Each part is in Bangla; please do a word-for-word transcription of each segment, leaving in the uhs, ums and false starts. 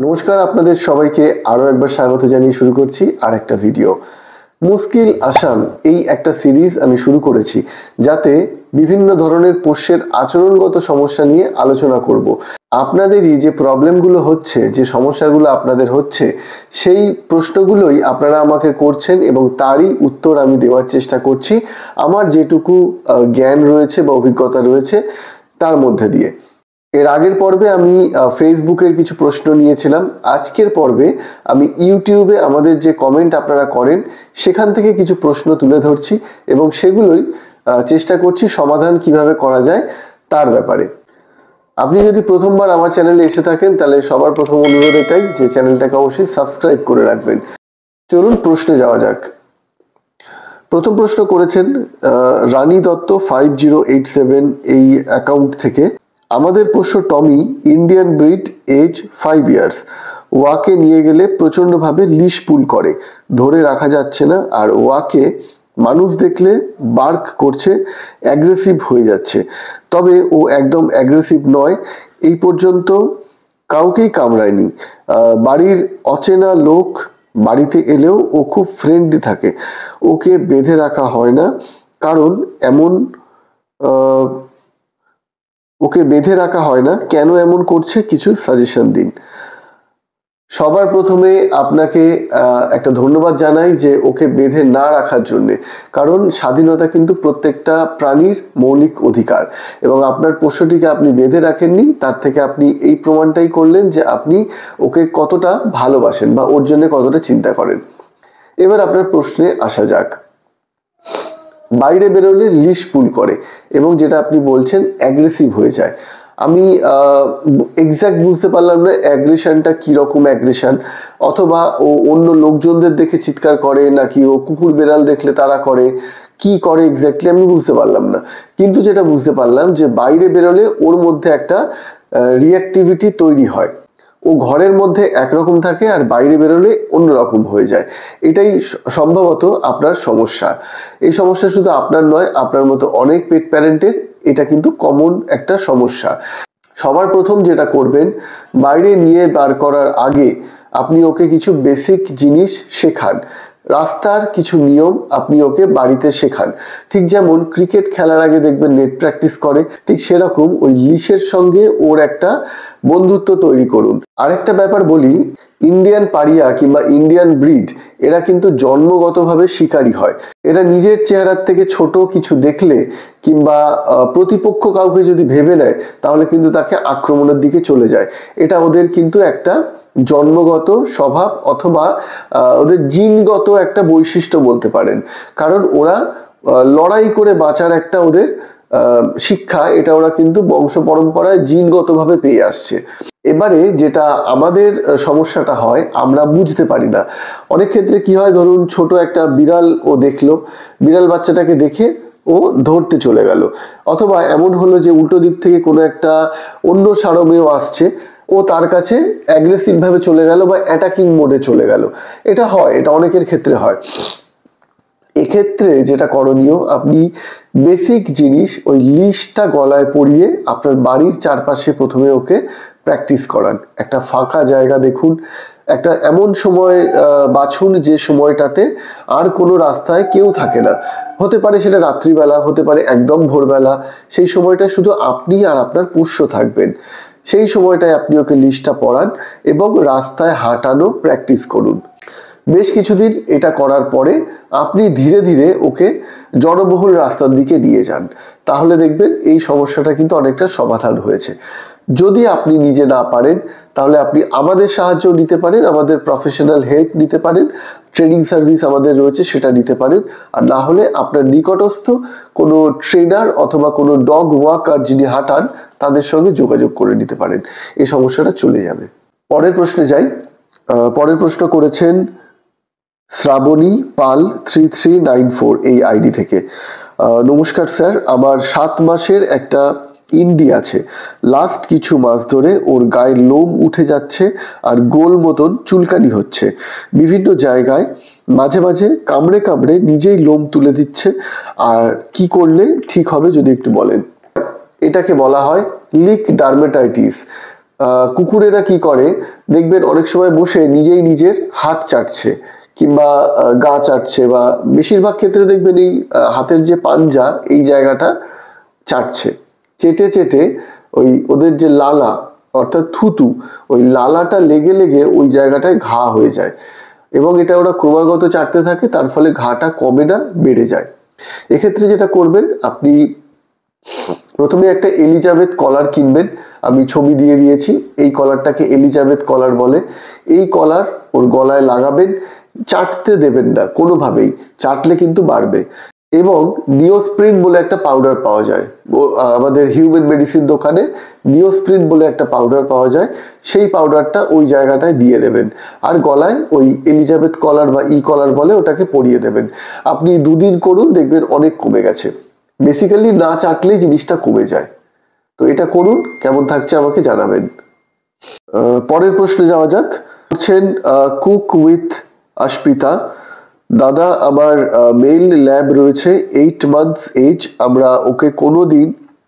নমস্কার, আপনাদের সবাইকে আরো একবার স্বাগত জানিয়ে শুরু করছি আরেকটা ভিডিও। মুশকিল আসান এই একটা সিরিজ আমি শুরু করেছি, যাতে বিভিন্ন ধরনের পোষ্যের আচরণগত সমস্যা নিয়ে আলোচনা করব। আপনাদেরই যে প্রবলেমগুলো হচ্ছে, যে সমস্যাগুলো আপনাদের হচ্ছে, সেই প্রশ্নগুলোই আপনারা আমাকে করছেন এবং তারই উত্তর আমি দেওয়ার চেষ্টা করছি আমার যেটুকু জ্ঞান রয়েছে বা অভিজ্ঞতা রয়েছে তার মধ্যে দিয়ে। এর আগের পর্বে আমি ফেসবুকের কিছু প্রশ্ন নিয়েছিলাম। আজকের পর্বে আমি ইউটিউবে আমাদের যে কমেন্ট আপনারা করেন সেখান থেকে কিছু প্রশ্ন তুলে ধরছি এবং সেগুলোই চেষ্টা করছি সমাধান কিভাবে করা যায় তার ব্যাপারে। আপনি যদি প্রথমবার আমার চ্যানেলে এসে থাকেন তাহলে সবার প্রথম অনুরোধ এটাই যে চ্যানেলটাকে অবশ্যই সাবস্ক্রাইব করে রাখবেন। চলুন প্রশ্নে যাওয়া যাক। প্রথম প্রশ্ন করেছেন Rani Dutta five zero eight seven এই অ্যাকাউন্ট থেকে। আমাদের পোষ্য Tommy Indian breed, age five years. ওয়াকে নিয়ে গেলে প্রচণ্ডভাবে লিশ পুল করে, ধরে রাখা যাচ্ছে না, আর ওয়াকে মানুষ দেখলে বার্ক করছে, অ্যাগ্রেসিভ হয়ে যাচ্ছে। তবে ও একদম অ্যাগ্রেসিভ নয়, এই পর্যন্ত কাউকেই কামড়ায়নি। বাড়ির অচেনা লোক বাড়িতে এলেও ও খুব ফ্রেন্ডলি থাকে। ওকে বেঁধে রাখা হয় না, কারণ এমন ওকে বেঁধে রাখা হয় না কেন এমন করছে, কিছু সাজেশন দিন। সবার প্রথমে আপনাকে একটা ধন্যবাদ জানাই যে ওকে বেঁধে না রাখার জন্যে, কারণ স্বাধীনতা কিন্তু প্রত্যেকটা প্রাণীর মৌলিক অধিকার এবং আপনার পোষ্যটিকে আপনি বেঁধে রাখেননি, তার থেকে আপনি এই প্রমাণটাই করলেন যে আপনি ওকে কতটা ভালোবাসেন বা ওর জন্য কতটা চিন্তা করেন। এবার আপনার প্রশ্নে আসা যাক। বাইরে বেরোলে লিশ পুল করে এবং যেটা আপনি বলছেন অ্যাগ্রেসিভ হয়ে যায়। আমি এক্স্যাক্ট বুঝতে পারলাম না অ্যাগ্রেশনটা কীরকম অ্যাগ্রেশন, অথবা ও অন্য লোকজনদের দেখে চিৎকার করে নাকি ও কুকুর বেড়াল দেখলে তারা করে, কি করে এক্স্যাক্টলি আমি বুঝতে পারলাম না। কিন্তু যেটা বুঝতে পারলাম যে বাইরে বেরোলে ওর মধ্যে একটা রিঅ্যাক্টিভিটি তৈরি হয়। ও ঘরের মধ্যে একরকম থাকে আর বাইরে বেরোলে অন্যরকম হয়ে যায়। এটাই সম্ভবত আপনার সমস্যা। এই সমস্যা শুধু আপনার নয়, আপনার মতো অনেক পেট প্যারেন্টের এটা কিন্তু কমন একটা সমস্যা। সবার প্রথম যেটা করবেন, বাইরে নিয়ে বার করার আগে আপনি ওকে কিছু বেসিক জিনিস শেখান। রাস্তার কিছু নিয়ম আপনি ওকে বাড়িতে শেখান। ঠিক যেমন ক্রিকেট খেলার আগে দেখবেন নেট প্র্যাকটিস করে, ঠিক সেরকম ওই লিশের সঙ্গে ওর একটা বন্ধুত্ব তৈরি করুন। আরেকটা ব্যাপার বলি, ইন্ডিয়ান পাড়িয়া কিংবা ইন্ডিয়ান ব্রিড এরা কিন্তু জন্মগতভাবে শিকারী হয়। এরা নিজের চেহারার থেকে ছোট কিছু দেখলে কিংবা প্রতিপক্ষ কাউকে যদি ভেবে নেয় তাহলে কিন্তু তাকে আক্রমণের দিকে চলে যায়। এটা ওদের কিন্তু একটা জন্মগত স্বভাব অথবা ওদের জিনগত একটা বৈশিষ্ট্য বলতে পারেন, কারণ ওরা লড়াই করে বাঁচার একটা ওদের শিক্ষা, এটা ওরা কিন্তু বংশ পরম্পরায় জিনগতভাবে পেয়ে আসছে। এবারে যেটা আমাদের সমস্যাটা হয়, আমরা বুঝতে পারি না। অনেক ক্ষেত্রে কি হয়, ধরুন ছোট একটা বিড়াল ও দেখলো, বিড়াল বাচ্চাটাকে দেখে ও ধরতে চলে গেল, অথবা এমন হলো যে উল্টো দিক থেকে কোনো একটা অন্য সারমেয় আসছে, ও তার কাছে অ্যাগ্রেসিভ ভাবে চলে গেল বা অ্যাটাকিং মোডে চলে গেল। এটা হয়, এটা অনেকের ক্ষেত্রে হয়। এক্ষেত্রে যেটা করণীয়, আপনি বেসিক জিনিস ওই লিশটা গলায় পরিয়ে আপনার বাড়ির চারপাশে প্রথমে ওকে প্র্যাকটিস করান। একটা ফাঁকা জায়গা দেখুন, একটা এমন সময় বাছুন যে সময়টাতে আর কোনো রাস্তায় কেউ থাকে না। হতে পারে সেটা রাত্রিবেলা, হতে পারে একদম ভোরবেলা। সেই সময়টা শুধু আপনি আর আপনার পোষ্য থাকবেন। সেই সময়টায় আপনি ওকে লিশটা পরান এবং রাস্তায় হাঁটানো প্র্যাকটিস করুন। বেশ কিছুদিন এটা করার পরে আপনি ধীরে ধীরে ওকে জনবহুল রাস্তার দিকে নিয়ে যান, তাহলে দেখবেন এই সমস্যাটা কিন্তু অনেকটা সমাধান হয়েছে। যদি আপনি নিজে না পারেন তাহলে আপনি আমাদের সাহায্য নিতে পারেন, আমাদের প্রফেশনাল হেল্প নিতে পারেন, ট্রেনিং সার্ভিস আমাদের রয়েছে সেটা নিতে পারেন। আর না হলে আপনার নিকটস্থ কোনো ট্রেনার অথবা কোনো ডগ ওয়াকার যিনি হাঁটান তাদের সঙ্গে যোগাযোগ করে নিতে পারেন, এই সমস্যাটা চলে যাবে। পরের প্রশ্নে যাই। পরের প্রশ্ন করেছেন Shrabani Pal three three nine four এই আইডি থেকে। নমস্কার স্যার, আমার সাত মাসের একটা ইন্ডি আছে। লাস্ট কিছু মাস ধরে ওর গায়ে লোম উঠে যাচ্ছে আর গোল মতন চুলকানি হচ্ছে বিভিন্ন জায়গায়, মাঝে মাঝে কামড়ে কামড়ে নিজেই লোম তুলে দিচ্ছে। আর কি করলে ঠিক হবে যদি একটু বলেন। এটাকে বলা হয় লিক ডার্মেটাইটিস। কুকুরেরা কি করে দেখবেন অনেক সময় বসে নিজেই নিজের হাত চাটছে কিংবা গা চাটছে, বা বেশিরভাগ ক্ষেত্রে দেখবেন এই হাতের যে পাঞ্জা এই জায়গাটা চাটছে। চেটে চেটে ওই ওদের যে লালা অর্থাৎ থুতু, ওই লালাটা লেগে লেগে ওই জায়গাটায় ঘা হয়ে যায় এবং এটা ওরা ক্রমাগত চাটতে থাকে, তার ফলে ঘাটা কমে না, বেড়ে যায়। এক্ষেত্রে যেটা করবেন, আপনি প্রথমে একটা এলিজাবেথ কলার কিনবেন। আমি ছবি দিয়ে দিয়েছি, এই কলারটাকে এলিজাবেথ কলার বলে। এই কলার ওর গলায় লাগাবেন, চাটতে দেবেন না কোনোভাবেই, চাটলে কিন্তু বাড়বে। এবং নিওস্প্রিন বলে একটা পাউডার পাওয়া যায় আমাদের হিউম্যান মেডিসিন দোকানে, নিওস্প্রিন বলে একটা পাউডার পাওয়া যায়, সেই পাউডারটা ওই জায়গাটায় দিয়ে দেবেন আর গলায় ওই এলিজাবেথ কলার বা ই কলার বলে ওটাকে পরিয়ে দেবেন। আপনি দুদিন করুন, দেখবেন অনেক কমে গেছে। বেসিক্যালি না চাটলেই জিনিসটা কমে যায়। তো এটা করুন, কেমন থাকছে আমাকে জানাবেন। পরের প্রশ্নে যাওয়া যাক। বলছেন কুক উইথ আশপিতা, দাদা আমার মেল ল্যাব রয়েছে, এইট মান্থস এজ, আমরা ওকে কোনো দিন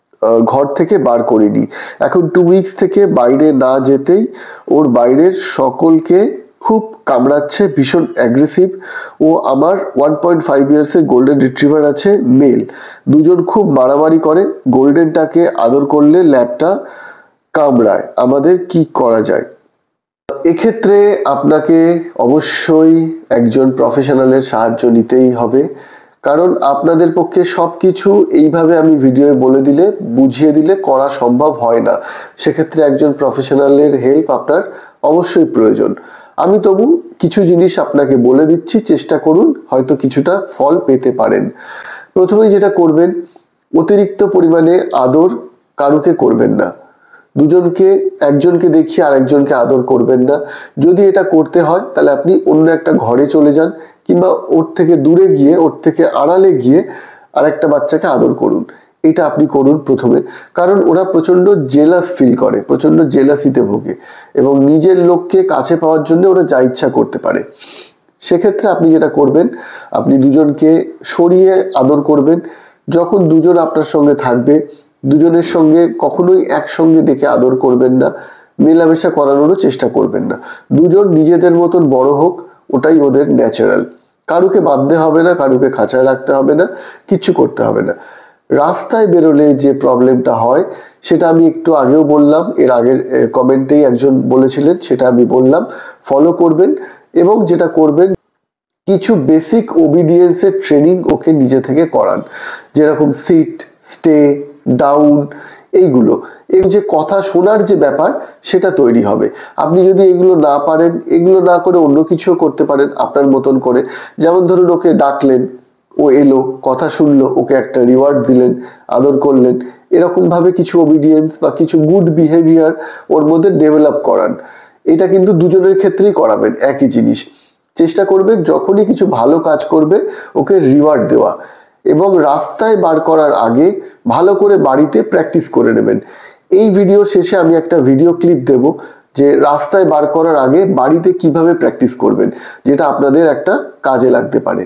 ঘর থেকে বার করিনি। এখন টু উইকস থেকে বাইরে না যেতেই ওর বাইরের সকলকে খুব কামড়াচ্ছে, ভীষণ অ্যাগ্রেসিভ। ও আমার ওয়ান পয়েন্ট ফাইভ ইয়ার্সের গোল্ডেন রিট্রিভার আছে, মেল, দুজন খুব মারামারি করে। গোল্ডেনটাকে আদর করলে ল্যাবটা কামড়ায়, আমাদের কি করা যায়? এক্ষেত্রে আপনাকে অবশ্যই একজন প্রফেশনালের সাহায্য নিতেই হবে, কারণ আপনাদের পক্ষে সব কিছু এইভাবে আমি ভিডিওয়ে বলে দিলে, বুঝিয়ে দিলে করা সম্ভব হয় না। সেক্ষেত্রে একজন প্রফেশনালের হেল্প আপনার অবশ্যই প্রয়োজন। আমি তবু কিছু জিনিস আপনাকে বলে দিচ্ছি, চেষ্টা করুন, হয়তো কিছুটা ফল পেতে পারেন। প্রথমেই যেটা করবেন, অতিরিক্ত পরিমাণে আদর কারুকে করবেন না। দুজনকে, একজনকে দেখিয়ে আরেকজনকে আদর করবেন না। যদি এটা করতে হয় তাহলে আপনি অন্য একটা ঘরে চলে যান, কিংবা ওর থেকে দূরে গিয়ে, ওর থেকে আড়ালে গিয়ে আরেকটা বাচ্চাকে আদর করুন। এটা আপনি করুন প্রথমে, কারণ ওরা প্রচন্ড জেলাস ফিল করে, প্রচন্ড জেলাসিতে ভোগে এবং নিজের লোককে কাছে পাওয়ার জন্য ওরা যা ইচ্ছা করতে পারে। সেক্ষেত্রে আপনি যেটা করবেন, আপনি দুজনকে সরিয়ে আদর করবেন। যখন দুজন আপনার সঙ্গে থাকবে, দুজনের সঙ্গে কখনোই একসঙ্গে ডেকে আদর করবেন না, মেলামেশা করানোরও চেষ্টা করবেন না। দুজন নিজেদের মতন বড় হোক, ওটাই ওদের ন্যাচারাল। কারুকে বাঁধতে হবে না, কারুকে খাঁচায় রাখতে হবে না, কিচ্ছু করতে হবে না। রাস্তায় বেরোলে যে প্রবলেমটা হয় সেটা আমি একটু আগেও বললাম, এর আগের কমেন্টেই একজন বলেছিলেন, সেটা আমি বললাম। ফলো করবেন এবং যেটা করবেন, কিছু বেসিক ওবিডিয়েন্সের ট্রেনিং ওকে নিজে থেকে করান, যেরকম সিট, স্টে, ডাউন, এইগুলো। এই যে কথা শোনার যে ব্যাপার, সেটা তৈরি হবে। আপনি যদি এগুলো না পারেন, এগুলো না করে অন্য কিছুও করতে পারেন আপনার মতন করে। যেমন ধরুন, ওকে ডাকলেন, ও এলো, কথা শুনলো, ওকে একটা রিওয়ার্ড দিলেন, আদর করলেন। এরকম ভাবে কিছু ওবিডিয়েন্স বা কিছু গুড বিহেভিয়ার ওর মধ্যে ডেভেলপ করান। এটা কিন্তু দুজনের ক্ষেত্রেই করাবেন, একই জিনিস। চেষ্টা করবেন যখনই কিছু ভালো কাজ করবে ওকে রিওয়ার্ড দেওয়া, এবং রাস্তায় বার করার আগে ভালো করে বাড়িতে প্র্যাকটিস করে নেবেন। এই ভিডিও শেষে আমি একটা ভিডিও ক্লিপ দেব, যে রাস্তায় বার করার আগে বাড়িতে কিভাবে প্র্যাকটিস করবেন, যেটা আপনাদের একটা কাজে লাগতে পারে।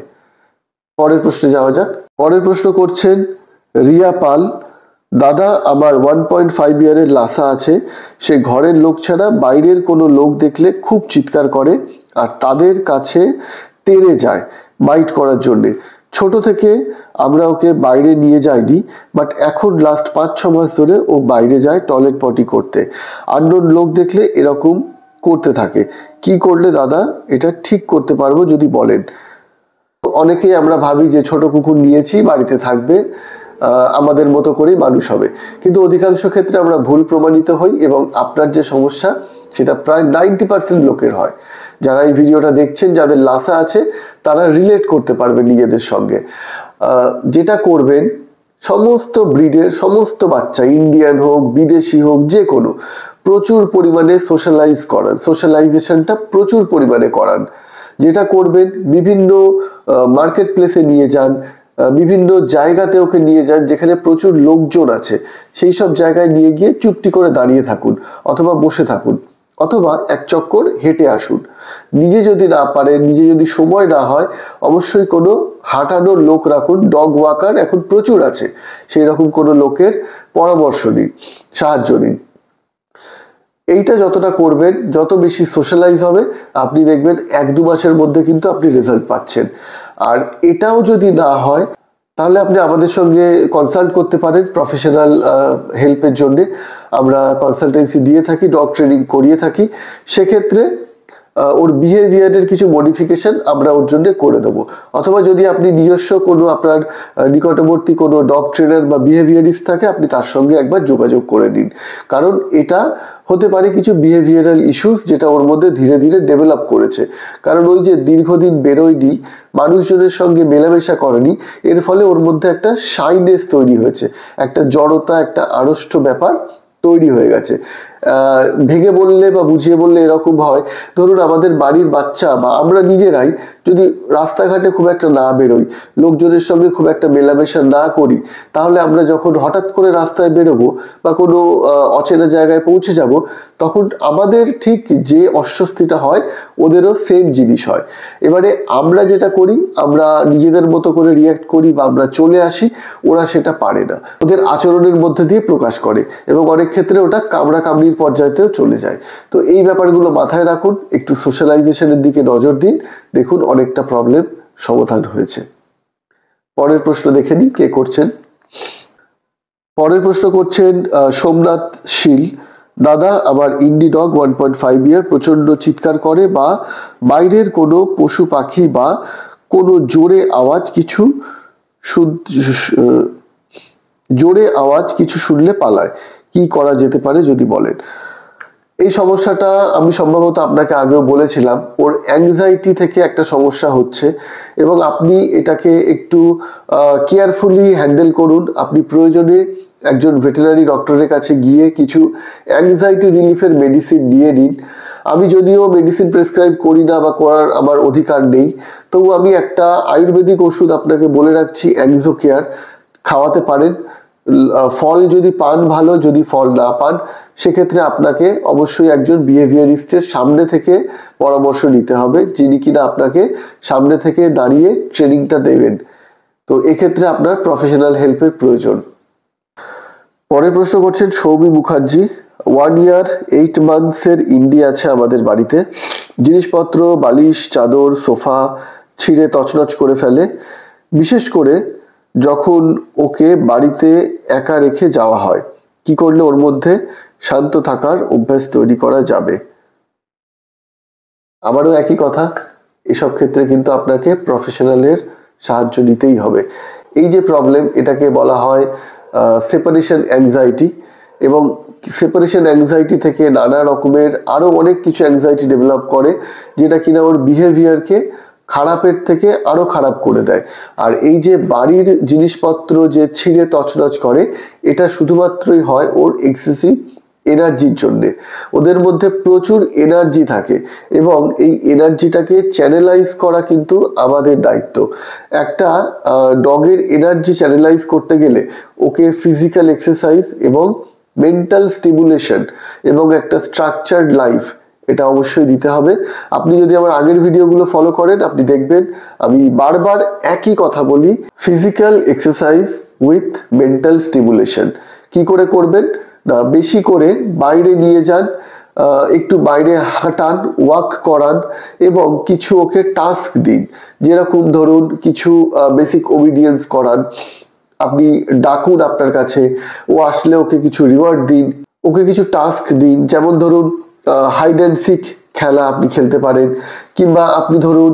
পরের প্রশ্নে যাওয়া যাক। পরের প্রশ্ন করছেন রিয়া পাল, দাদা আমার ওয়ান পয়েন্ট ফাইভ ইয়ারের লাসা আছে, সে ঘরের লোক ছাড়া বাইরের কোনো লোক দেখলে খুব চিৎকার করে আর তাদের কাছে তেড়ে যায় বাইট করার জন্যে। ছোট থেকে আমরা ওকে বাইরে নিয়ে যাইনি, বাট এখন লাস্ট পাঁচ ছ মাস ধরে ও বাইরে যায় টয়লেট পটি করতে। আননোন লোক দেখলে এরকম করতে থাকে, কি করলে দাদা এটা ঠিক করতে পারবো যদি বলেন? অনেকেই আমরা ভাবি যে ছোট কুকুর নিয়েছি, বাড়িতে থাকবে, আমাদের মতো করেই মানুষ হবে, কিন্তু অধিকাংশ ক্ষেত্রে আমরা ভুল প্রমাণিত হই এবং আপনার যে সমস্যা সেটা প্রায় নাইনটি পার্সেন্ট লোকের হয়। যারা এই ভিডিওটা দেখছেন, যাদের লাসা আছে, তারা রিলেট করতে পারবে নিজেদের সঙ্গে। যেটা করবেন, সমস্ত ব্রিডের সমস্ত বাচ্চা, ইন্ডিয়ান হোক, বিদেশি হোক, যে কোনো, প্রচুর পরিমাণে সোশ্যালাইজ করান, সোশ্যালাইজেশনটা প্রচুর পরিমাণে করান। যেটা করবেন, বিভিন্ন মার্কেট প্লেসে নিয়ে যান, বিভিন্ন জায়গাতে ওকে নিয়ে যান যেখানে প্রচুর লোকজন আছে, সেই সব জায়গায় নিয়ে গিয়ে চুপটি করে দাঁড়িয়ে থাকুন অথবা বসে থাকুন, অথবা এক চক্কর হেঁটে আসুন। নিজে যদি না পারে, নিজে যদি সময় না হয়, অবশ্যই কোনো হাঁটানোর লোক রাখুন। ডগ ওয়াকার এখন প্রচুর আছে, সেই রকম কোনো লোকের পরামর্শ নিন, সাহায্য নিন। এইটা যতটা করবেন, যত বেশি সোশ্যালাইজ হবে, আপনি দেখবেন এক দু মাসের মধ্যে কিন্তু আপনি রেজাল্ট পাচ্ছেন। আর এটাও যদি না হয় তাহলে আপনি আমাদের সঙ্গে কনসাল্ট করতে পারেন প্রফেশনাল হেল্পের জন্য। আমরা কনসালটেন্সি দিয়ে থাকি, ডগ ট্রেনিং করিয়ে থাকি। সেক্ষেত্রে ওর বিহেভিয়ারের কিছু মডিফিকেশন আমরা ওর জন্য করে দেবো। অথবা যদি আপনি নিজস্ব কোনো আপনার নিকটবর্তী কোনো ডগ ট্রেনার বা বিহেভিয়ারিস্ট থাকে, আপনি তার সঙ্গে একবার যোগাযোগ করে নিন। কারণ এটা হতে পারে কিছু বিহেভিয়ারাল ইস্যুস যেটা ওর মধ্যে ধীরে ধীরে ডেভেলপ করেছে। কারণ ওই যে দীর্ঘদিন বেরোয়নি, মানুষজনের সঙ্গে মেলামেশা করেনি, এর ফলে ওর মধ্যে একটা শাইনেস তৈরি হয়েছে, একটা জড়তা, একটা আড়ষ্ট ব্যাপার তৈরি হয়ে গেছে। আহ ভেঙে বললে বা বুঝিয়ে বললে এরকম হয়, ধরুন আমাদের বাড়ির বাচ্চা বা আমরা নিজেরাই যদি রাস্তাঘাটে খুব একটা না বেরোই, লোকজনের সঙ্গে খুব একটা মেলামেশা না করি, তাহলে আমরা যখন হঠাৎ করে রাস্তায় বেরোবো বা কোনো অচেনা জায়গায় পৌঁছে যাব, তখন আমাদের ঠিক যে অস্বস্তিটা হয় ওদেরও সেম জিনিস হয়। এবারে আমরা যেটা করি, আমরা নিজেদের মতো করে রিয়াক্ট করি বা আমরা চলে আসি, ওরা সেটা পারে না, ওদের আচরণের মধ্যে দিয়ে প্রকাশ করে এবং অনেক ক্ষেত্রে ওটা কামড়া কামড়ির পর্যায়েতেও চলে যায়। তো এই ব্যাপারগুলো মাথায় রাখুন, একটু সোশ্যালাইজেশনের দিকে নজর দিন, দেখুন অনেকটা প্রবলেম সমাধান হয়েছে। পরের প্রশ্ন দেখে নিই কে করছেন। পরের প্রশ্ন করছেন সোমনাথ শীল। দাদা, আমার indie dog one point five year প্রচন্ড চিৎকার করে বা বাইরের কোনো পশু পাখি বা কোনো জোরে আওয়াজ কিছু জোরে আওয়াজ কিছু শুনলে পালায়, কি করা যেতে পারে যদি বলেন। এই সমস্যাটা আমি সম্ভবত আপনাকে আগেও বলেছিলাম, ওর অ্যাংজাইটি থেকে একটা সমস্যা হচ্ছে এবং আপনি এটাকে একটু কেয়ারফুলি হ্যান্ডেল করুন। আপনি প্রয়োজনে একজন ভেটেরিনারি ডক্টরের কাছে গিয়ে কিছু অ্যাংজাইটি রিলিফের মেডিসিন নিয়ে নিন। আমি যদিও মেডিসিন প্রেসক্রাইব করি না বা করার আমার অধিকার নেই, তবু আমি একটা আয়ুর্বেদিক ওষুধ আপনাকে বলে রাখছি, অ্যাংজো কেয়ার, খাওয়াতে পারেন। ফল যদি পান ভালো, যদি ফল না পান সেক্ষেত্রে আপনাকে অবশ্যই একজন বিহেভিয়ারিস্টের সামনে থেকে পরামর্শ নিতে হবে, যিনি কিনা আপনাকে সামনে থেকে দাঁড়িয়ে ট্রেনিংটা দেবেন। তো এক্ষেত্রে আপনার প্রফেশনাল হেল্পের প্রয়োজন। পরের প্রশ্ন করছেন Soumi Mukherjee. One year eight মান্থসের ইন্ডি আছে আমাদের বাড়িতে। জিনিসপত্র, বালিশ, চাদর, সোফা ছিঁড়ে তছনছ করে ফেলে। বিশেষ করে যখন ওকে বাড়িতে একা রেখে যাওয়া হয়, কি করলে ওর মধ্যে শান্ত থাকার অভ্যাস তৈরি করা যাবে? আবারও একই কথা, এসব ক্ষেত্রে কিন্তু আপনাকে প্রফেশনালের সাহায্য নিতেই হবে। এই যে প্রবলেম, এটাকে বলা হয় সেপারেশন অ্যাংজাইটি, এবং সেপারেশন অ্যাংজাইটি থেকে নানা রকমের আরো অনেক কিছু অ্যাংজাইটি ডেভেলপ করে, যেটা কিনা ওর বিহেভিয়ারকে খারাপের থেকে আরো খারাপ করে দেয়। আর এই যে বাড়ির জিনিসপত্র যে ছিঁড়ে তছনছ করে, এটা শুধুমাত্রই হয় ওর এক্সেসিভ এনার্জির জন্য। ওদের মধ্যে প্রচুর এনার্জি থাকে এবং এই এনার্জিটাকে চ্যানেলাইজ করা কিন্তু আমাদের দায়িত্ব। একটা ডগের এনার্জি চ্যানেলাইজ করতে গেলে ওকে ফিজিক্যাল এক্সারসাইজ এবং মেন্টাল স্টিমুলেশন এবং একটা স্ট্রাকচার্ড লাইফ, এটা অবশ্যই দিতে হবে। আপনি যদি আমার আগের ভিডিওগুলো ফলো করেন, আপনি দেখবেন আমি বারবার একই কথা বলি, physical exercise with mental stimulation. কি করে করবেন না, বেশি করে বাইরে নিয়ে যান, একটু বাইরে হাঁটান, ওয়াক করান এবং কিছু ওকে টাস্ক দিন। যেরকম ধরুন কিছু বেসিক ওবিডিয়েন্স করান, আপনি ডাকুন আপনার কাছে, ও আসলে ওকে কিছু রিওয়ার্ড দিন, ওকে কিছু টাস্ক দিন। যেমন ধরুন হাইড অ্যান্ড সিক খেলা আপনি খেলতে পারেন, কিংবা আপনি ধরুন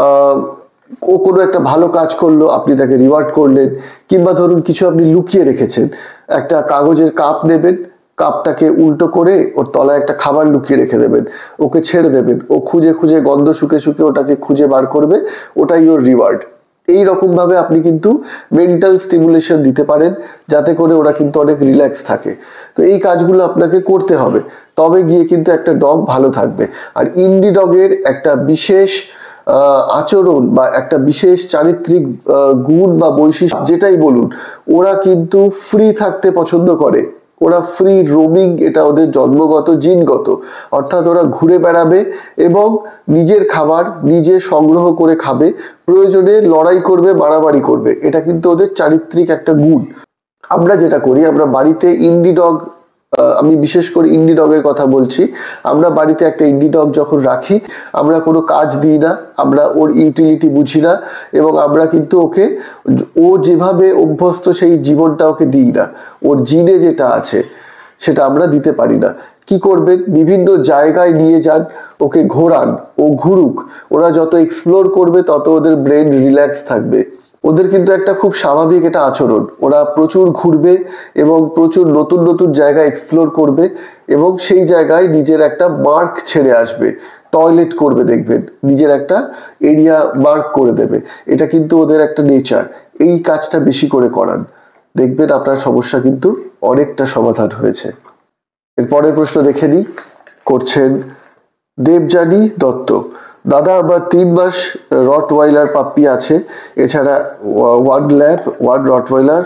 ও কোনো একটা ভালো কাজ করলো, আপনি তাকে রিওয়ার্ড করলেন, কিংবা ধরুন কিছু আপনি লুকিয়ে রেখেছেন, একটা কাগজের কাপ নেবেন, কাপটাকে উল্টো করে ওর তলায় একটা খাবার লুকিয়ে রেখে দেবেন, ওকে ছেড়ে দেবেন, ও খুঁজে খুঁজে গন্ধ শুকে শুকে ওটাকে খুঁজে বার করবে, ওটাই ওর রিওয়ার্ড। এই রকম ভাবে আপনি কিন্তু মেন্টাল স্টিমুলেশন দিতে পারেন, যাতে করে ওরা কিন্তু অনেক রিল্যাক্স থাকে। তো এই কাজগুলো আপনাকে করতে হবে, তবে গিয়ে কিন্তু একটা ডগ ভালো থাকবে। আর ইন্ডি ডগের একটা বিশেষ আচরণ বা একটা বিশেষ চারিত্রিক গুণ বা বৈশিষ্ট্য, যেটাই বলুন, ওরা কিন্তু ফ্রি থাকতে পছন্দ করে। ওরা ফ্রি রোমিং, এটা ওদের জন্মগত জিনগত, অর্থাৎ ওরা ঘুরে বেড়াবে এবং নিজের খাবার নিজে সংগ্রহ করে খাবে, প্রয়োজনে লড়াই করবে, মারামারি করবে। এটা কিন্তু ওদের চারিত্রিক একটা গুণ। আমরা যেটা করি, আমরা বাড়িতে ইন্ডি ডগ আমি বিশেষ করে ইন্ডি ডগের কথা বলছি, আমরা বাড়িতে একটা ইন্ডি ডগ যখন রাখি, আমরা কোনো কাজ দিই না, আমরা ওর ইউটিলিটি বুঝি না, এবং আমরা কিন্তু ওকে ও যেভাবে অভ্যস্ত সেই জীবনটা ওকে দিই না, ওর জিনে যেটা আছে সেটা আমরা দিতে পারি না। কি করবেন, বিভিন্ন জায়গায় নিয়ে যান, ওকে ঘোরান, ও ঘুরুক, ওরা যত এক্সপ্লোর করবে তত ওদের ব্রেন রিল্যাক্স থাকবে। ওদের কিন্তু একটা খুব স্বাভাবিক এটা আচরণ, ওরা প্রচুর ঘুরবে এবং প্রচুর নতুন নতুন জায়গা এক্সপ্লোর করবে এবং সেই জায়গায় নিজের একটা মার্ক ছেড়ে আসবে, টয়লেট করবে, দেখবেন নিজের একটা এরিয়া মার্ক করে দেবে। এটা কিন্তু ওদের একটা নেচার। এই কাজটা বেশি করে করান, দেখবেন আপনার সমস্যা কিন্তু অনেকটা সমাধান হয়েছে। এর পরের প্রশ্ন দেখে নিই, করছেন দেবযানী দত্ত। দাদা, আমার তিন মাস রটওয়াইলার পাপ্পি আছে, এছাড়া ওয়ান ল্যাব ওয়ান রটওয়াইলার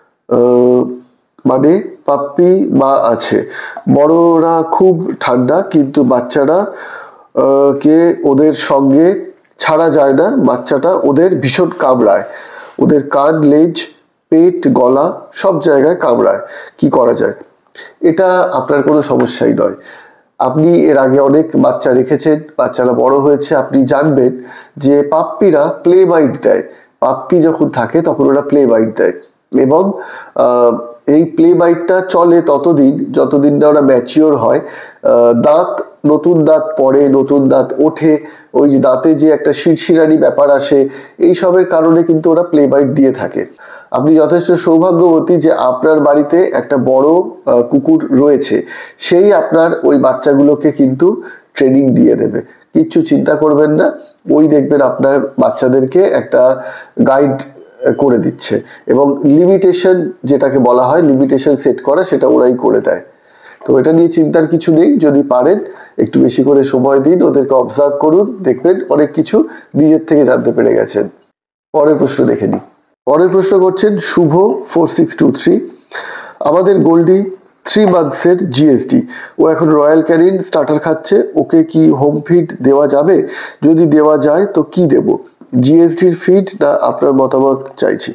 মানে পাপ্পি মা আছে। বড়রা খুব ঠান্ডা, কিন্তু বাচ্চারা কে ওদের সঙ্গে ছাড়া যায় না। বাচ্চাটা ওদের ভীষণ কামড়ায়, ওদের কান, লেজ, পেট, গলা সব জায়গায় কামড়ায়, কি করা যায়? এটা আপনার কোনো সমস্যাই নয়। আপনি এর আগে অনেক বাচ্চা রেখেছেন, বাচ্চারা বড় হয়েছে, আপনি জানবেন যে পাপ্পিরা প্লে বাইট দেয়। পাপ্পি যখন থাকে তখন ওরা প্লে বাইট দেয় এবং এই প্লে বাইটটা চলে ততদিন যতদিন না ওরা ম্যাচিওর হয়। দাঁত, নতুন দাঁত পড়ে, নতুন দাঁত ওঠে, ওই যে দাঁতে যে একটা শিরশিরানি ব্যাপার আসে, এই সবের কারণে কিন্তু ওরা প্লে বাইট দিয়ে থাকে। আপনি যথেষ্ট সৌভাগ্যবতী যে আপনার বাড়িতে একটা বড় কুকুর রয়েছে, সেই আপনার ওই বাচ্চাগুলোকে কিন্তু ট্রেনিং দিয়ে দেবে, কিচ্ছু চিন্তা করবেন না। ওই দেখবেন আপনার বাচ্চাদেরকে একটা গাইড করে দিচ্ছে এবং লিমিটেশন যেটাকে বলা হয়, লিমিটেশন সেট করা, সেটা ওরাই করে দেয়। তো এটা নিয়ে চিন্তার কিছু নেই। যদি পারেন একটু বেশি করে সময় দিন, ওদেরকে অবজার্ভ করুন, দেখবেন অনেক কিছু নিজের থেকে জানতে পেরে গেছেন। পরের প্রশ্ন দেখে নিই। পরের প্রশ্ন করছেন Shubho four six two three. আমাদের গোল্ডি থ্রি মান্থসের জিএসডি, ও এখন রয়্যাল ক্যানিন স্টার্টার খাচ্ছে, ওকে কি হোম ফিড দেওয়া যাবে? যদি দেওয়া যায় তো কি দেব? জিএসডির ফিড না আপনার মতামত চাইছি।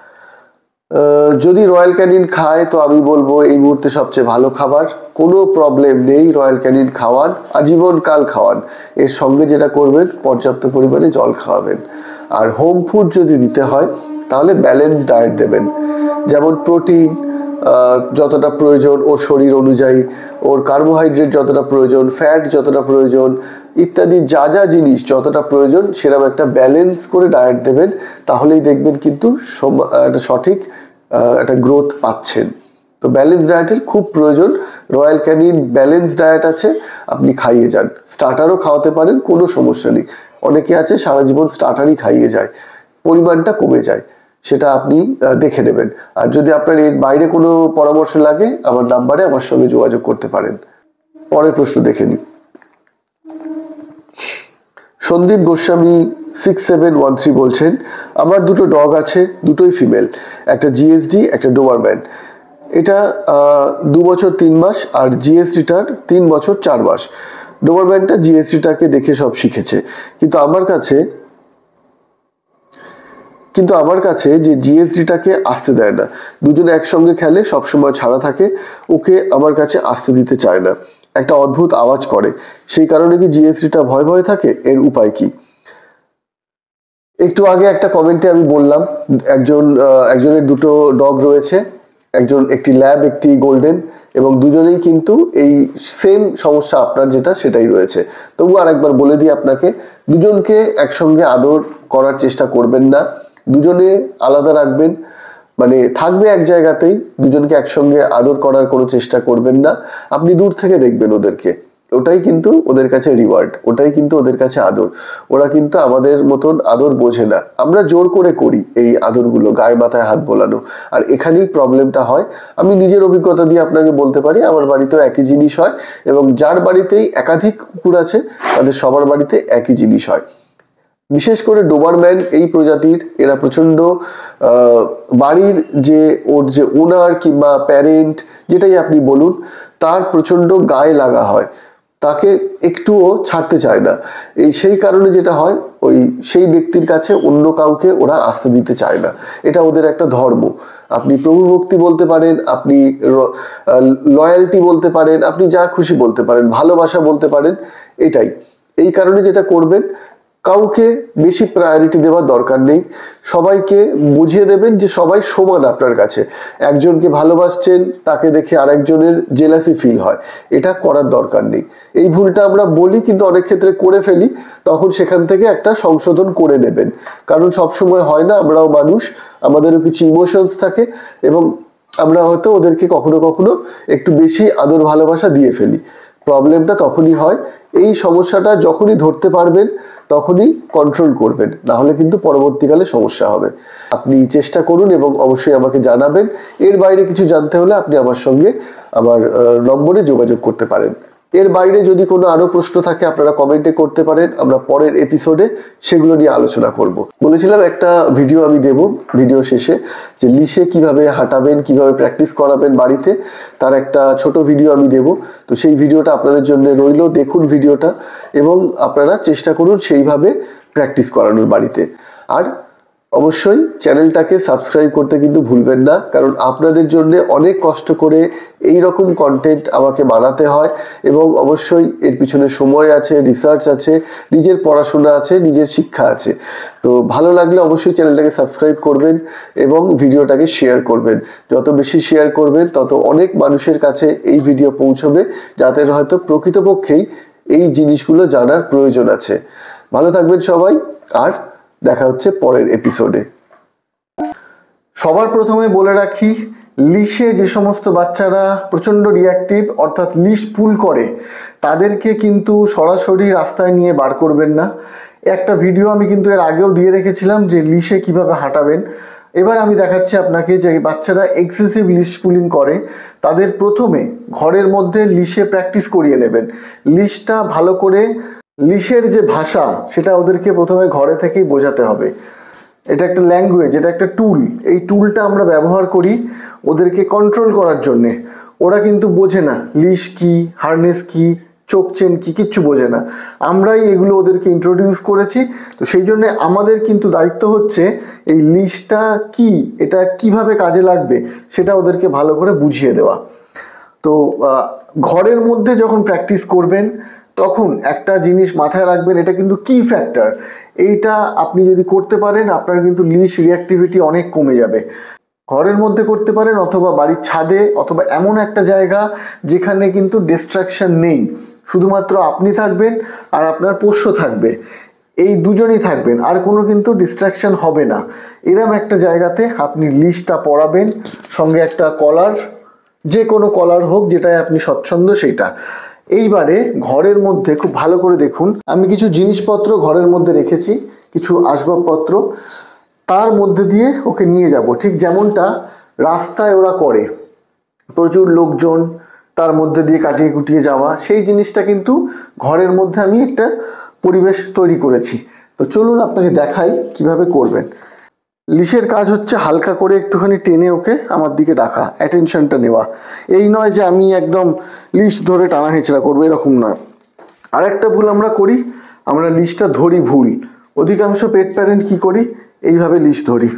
যদি রয়্যাল ক্যানিন খায় তো আমি বলবো এই মুহূর্তে সবচেয়ে ভালো খাবার, কোনো প্রবলেম নেই, রয়্যাল ক্যানিন খাওয়ান, আজীবনকাল খাওয়ান। এর সঙ্গে যেটা করবেন, পর্যাপ্ত পরিমাণে জল খাওয়াবেন। আর হোম ফুড যদি দিতে হয় তাহলে ব্যালেন্স ডায়েট দেবেন, যেমন প্রোটিন যতটা প্রয়োজন ওর শরীর অনুযায়ী, ওর কার্বোহাইড্রেট যতটা প্রয়োজন, ফ্যাট যতটা প্রয়োজন, ইত্যাদি যা যা জিনিস যতটা প্রয়োজন সেরকম একটা ব্যালেন্স করে ডায়েট দেবেন। তাহলেই দেখবেন কিন্তু একটা সঠিক একটা গ্রোথ পাচ্ছেন। তো ব্যালেন্স ডায়েটের খুব প্রয়োজন। রয়্যাল ক্যানিন ব্যালেন্স ডায়েট আছে, আপনি খাইয়ে যান। স্টার্টারও খাওয়াতে পারেন, কোনো সমস্যা নেই। অনেকে আছে সারা জীবন স্টার্টারই খাইয়ে যায়, পরিমাণটা কমে যায়, সেটা আপনি দেখে নেবেন। আর যদি আপনার এর বাইরে কোনো পরামর্শ লাগে আমার নাম্বারে আমার সঙ্গে যোগাযোগ করতে পারেন। পরের প্রশ্ন দেখে নিই। Sandip Goswami six seven one three বলছেন, আমার দুটো ডগ আছে, দুটোই ফিমেল, একটা জিএসডি একটা ডোবারম্যান। এটা দু বছর তিন মাস আর জিএসডিটার তিন বছর চার মাস। ডোবারম্যানটা জিএসডিটাকে দেখে সব শিখেছে, কিন্তু আমার কাছে কিন্তু আমার কাছে যে জিএসডিটাকে আসতে দেয় না। দুজনে একসঙ্গে খেলে, সবসময় ছাড়া থাকে, ওকে আমার কাছে আসতে দিতে চায় না, একটা অদ্ভুত আওয়াজ করে। সেই কারণে কি জিএসডিটা ভয় ভয় থাকে? এর উপায় কি? একটু আগে একটা কমেন্টে আমি বললাম একজন একজনের দুটো ডগ রয়েছে, একজন একটি ল্যাব একটি গোল্ডেন, এবং দুজনেই কিন্তু এই সেম সমস্যা আপনার যেটা সেটাই রয়েছে। তবু আর একবার বলে দিই আপনাকে, দুজনকে একসঙ্গে আদর করার চেষ্টা করবেন না, দুজনে আলাদা রাখবেন, মানে থাকবে এক জায়গাতেই, দুজনকে একসঙ্গে আদর করার কোনো চেষ্টা করবেন না। আপনি দূর থেকে দেখবেন ওদেরকে, ওটাই কিন্তু ওদের কাছে রিওয়ার্ড, ওটাই কিন্তু ওদের কাছে আদর। ওরা কিন্তু আমাদের মতন আদর বোঝে না, আমরা জোর করে করি এই আদরগুলো, গায়ে মাথায় হাত বোলানো, আর এখানেই প্রবলেমটা হয়। আমি নিজের অভিজ্ঞতা দিয়ে আপনাকে বলতে পারি, আমার বাড়িতেও একই জিনিস হয়, এবং যার বাড়িতেই একাধিক কুকুর আছে তাদের সবার বাড়িতে একই জিনিস হয়। বিশেষ করে ডোবারম্যান এই প্রজাতির, এরা প্রচন্ড বাড়ির যে ওর যে ওনার কিংবা প্যারেন্ট যেটাই আপনি বলুন, তার প্রচন্ড গায়ে লাগা হয়, তাকে একটুও ছাড়তে চায় না। এই সেই কারণে যেটা হয়, ওই সেই ব্যক্তির কাছে অন্য কাউকে ওরা আসতে দিতে চায় না। এটা ওদের একটা ধর্ম। আপনি প্রভু ভক্তি বলতে পারেন, আপনি লয়্যালটি বলতে পারেন, আপনি যা খুশি বলতে পারেন, ভালোবাসা বলতে পারেন। এটাই এই কারণে যেটা করবেন, কাউকে বেশি প্রায়োরিটি দেওয়ার দরকার নেই। সবাইকে বুঝিয়ে দেবেন যে সবাই সমান আপনার কাছে। একজনকে ভালোবাসছেন, তাকে দেখে আরেকজনের জেলাসি ফিল হয়, এটা করার দরকার নেই। এই ভুলটা আমরা বলি কিন্তু অনেক ক্ষেত্রে করে ফেলি, তখন সেখান থেকে একটা সংশোধন করে নেবেন। কারণ সবসময় হয় না, আমরাও মানুষ, আমাদেরও কিছু ইমোশনস থাকে এবং আমরা হয়তো ওদেরকে কখনো কখনো একটু বেশি আদর ভালোবাসা দিয়ে ফেলি। প্রবলেমটা তখনই হয়। এই সমস্যাটা যখনই ধরতে পারবেন তখনই কন্ট্রোল করবেন, না হলে কিন্তু পরবর্তীকালে সমস্যা হবে। আপনি চেষ্টা করুন এবং অবশ্যই আমাকে জানাবেন। এর বাইরে কিছু জানতে হলে আপনি আমার সঙ্গে আমার নম্বরে যোগাযোগ করতে পারেন। এর বাইরে যদি কোনো আরো প্রশ্ন থাকে আপনারা কমেন্টে করতে পারেন, আমরা পরের এপিসোডে সেগুলো নিয়ে আলোচনা করব। বলেছিলাম একটা ভিডিও আমি দেব ভিডিও শেষে, যে লিশে কিভাবে হাঁটাবেন, কিভাবে প্র্যাকটিস করাবেন বাড়িতে, তার একটা ছোট ভিডিও আমি দেব। তো সেই ভিডিওটা আপনাদের জন্য রইল, দেখুন ভিডিওটা এবং আপনারা চেষ্টা করুন সেইভাবে প্র্যাকটিস করানোর বাড়িতে। আর অবশ্যই চ্যানেলটাকে সাবস্ক্রাইব করতে কিন্তু ভুলবেন না, কারণ আপনাদের জন্য অনেক কষ্ট করে এই রকম কন্টেন্ট আমাকে বানাতে হয় এবং অবশ্যই এর পিছনে সময় আছে, রিসার্চ আছে, নিজের পড়াশোনা আছে, নিজের শিক্ষা আছে। তো ভালো লাগলে অবশ্যই চ্যানেলটাকে সাবস্ক্রাইব করবেন এবং ভিডিওটাকে শেয়ার করবেন। যত বেশি শেয়ার করবেন তত অনেক মানুষের কাছে এই ভিডিও পৌঁছবে, যাদের হয়তো প্রকৃতপক্ষেই এই জিনিসগুলো জানার প্রয়োজন আছে। ভালো থাকবেন সবাই, আর দেখা হচ্ছে পরের এপিসোডে। সবার প্রথমে বলে রাখি, লিশে যে সমস্ত বাচ্চারা প্রচণ্ড রিঅ্যাক্টিভ অর্থাৎ লিশ পুল করে, তাদেরকে কিন্তু সরাসরি রাস্তায় নিয়ে বার করবেন না। একটা ভিডিও আমি কিন্তু এর আগেও দিয়ে রেখেছিলাম যে লিশে কিভাবে হাঁটাবেন। এবার আমি দেখাচ্ছি আপনাকে যে বাচ্চারা এক্সেসিভ লিশ পুলিং করে, তাদের প্রথমে ঘরের মধ্যে লিশে প্র্যাকটিস করিয়ে নেবেন। লিশটা ভালো করে, লিশের যে ভাষা সেটা ওদেরকে প্রথমে ঘরে থেকেই বোঝাতে হবে। এটা একটা ল্যাঙ্গুয়েজ, এটা একটা টুল। এই টুলটা আমরা ব্যবহার করি ওদেরকে কন্ট্রোল করার জন্যে। ওরা কিন্তু বোঝে না লিশ কি, হারনেস কি, চোখ চেন কি, কিচ্ছু বোঝে না। আমরাই এগুলো ওদেরকে ইন্ট্রোডিউস করেছি। তো সেই জন্য আমাদের কিন্তু দায়িত্ব হচ্ছে এই লিশটা কি, এটা কিভাবে কাজে লাগবে সেটা ওদেরকে ভালো করে বুঝিয়ে দেওয়া। তো ঘরের মধ্যে যখন প্র্যাকটিস করবেন তখন একটা জিনিস মাথায় রাখবেন, এটা কিন্তু কি ফ্যাক্টর। এইটা আপনি যদি করতে পারেন আপনার কিন্তু লিশ রিঅ্যাক্টিভিটি অনেক কমে যাবে। ঘরের মধ্যে করতে পারেন অথবা বাড়ির ছাদে, অথবা এমন একটা জায়গা যেখানে কিন্তু ডিস্ট্রাকশন নেই, শুধুমাত্র আপনি থাকবেন আর আপনার পোষ্য থাকবে, এই দুজনই থাকবেন, আর কোনো কিন্তু ডিস্ট্রাকশন হবে না। এরম একটা জায়গাতে আপনি লিশটা পরাবেন, সঙ্গে একটা কলার, যে কোনো কলার হোক যেটায় আপনি স্বচ্ছন্দ সেইটা। এইবারে ঘরের মধ্যে খুব ভালো করে দেখুন, আমি কিছু জিনিসপত্র ঘরের মধ্যে রেখেছি, কিছু আসবাবপত্র, তার মধ্যে দিয়ে ওকে নিয়ে যাব, ঠিক যেমনটা রাস্তায় ওরা করে, প্রচুর লোকজন, তার মধ্যে দিয়ে কাটিয়ে কুটিয়ে যাওয়া, সেই জিনিসটা কিন্তু ঘরের মধ্যে আমি একটা পরিবেশ তৈরি করেছি। তো চলুন আপনাকে দেখাই কিভাবে করবেন। লিশের কাজ হচ্ছে হালকা করে একটুখানি টেনে ওকে আমার দিকে ডাকা, অ্যাটেনশনটা নেওয়া। এই নয় যে আমি একদম লিশ ধরে টানা হেঁচড়া করবো, এরকম নয়। আর একটা ভুল আমরা করি, আমরা লিশটা ধরি ভুল। অধিকাংশ পেট প্যারেন্ট কি করি, এইভাবে লিশ ধরি,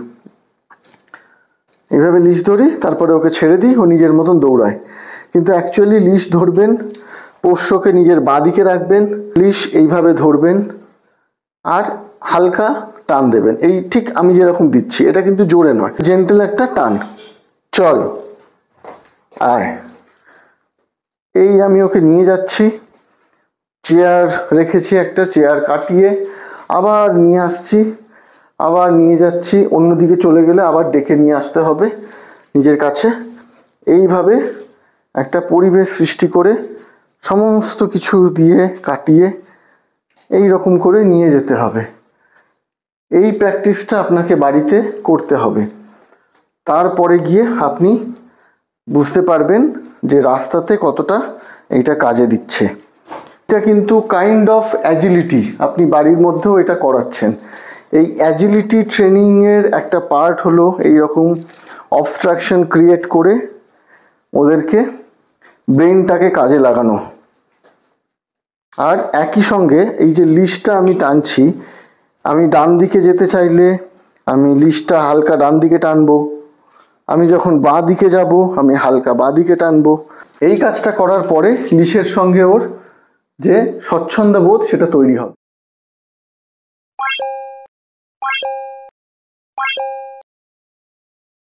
এইভাবে লিশ ধরি, তারপরে ওকে ছেড়ে দিই, ও নিজের মতন দৌড়ায়। কিন্তু অ্যাকচুয়ালি লিশ ধরবেন, পোষ্যকে নিজের বাঁ দিকে রাখবেন, লিশ এইভাবে ধরবেন আর হালকা টান দেবেন, এই ঠিক আমি যেরকম দিচ্ছি, এটা কিন্তু জোরে নয়, জেন্টেল একটা টান। চল আয়, এই আমি ওকে নিয়ে যাচ্ছি, চেয়ার রেখেছি একটা, চেয়ার কাটিয়ে আবার নিয়ে আসছি, আবার নিয়ে যাচ্ছি, অন্যদিকে চলে গেলে আবার ডেকে নিয়ে আসতে হবে নিজের কাছে। এইভাবে একটা পরিবেশ সৃষ্টি করে সমস্ত কিছু দিয়ে কাটিয়ে এই রকম করে নিয়ে যেতে হবে। এই প্র্যাকটিসটা আপনাকে বাড়িতে করতে হবে, তারপরে গিয়ে আপনি বুঝতে পারবেন যে রাস্তাতে কতটা এইটা কাজে দিচ্ছে। এটা কিন্তু কাইন্ড অফ অ্যাজিলিটি, আপনি বাড়ির মধ্যেও এটা করাচ্ছেন। এই অ্যাজিলিটি ট্রেনিংয়ের একটা পার্ট হলো এই রকম অবস্ট্রাকশন ক্রিয়েট করে ওদেরকে ব্রেনটাকে কাজে লাগানো। আর একই সঙ্গে এই যে লিশটা আমি টানছি, আমি ডান দিকে যেতে চাইলে আমি লিশটা হালকা ডান দিকে টানবো, আমি যখন বাঁ দিকে যাব আমি হালকা বাঁ দিকে টানবো। এই কাজটা করার পরে বিষের সঙ্গে ওর যে স্বচ্ছন্দ বোধ সেটা তৈরি হবে।